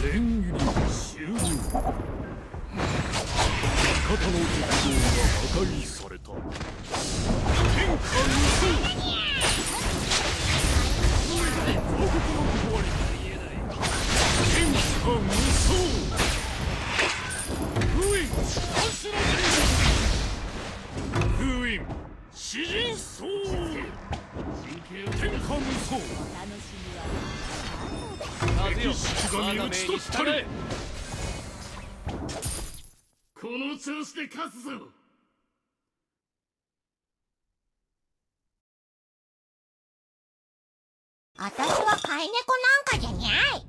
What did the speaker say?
全入り終了。味方の鉄道が破壊された。天下無双。王国の終わり。天下無双。封印封印詩人層。天下無双。敵式が身討ち取ったれ。この調子で勝つぞ。 私は飼い猫なんかじゃにゃい。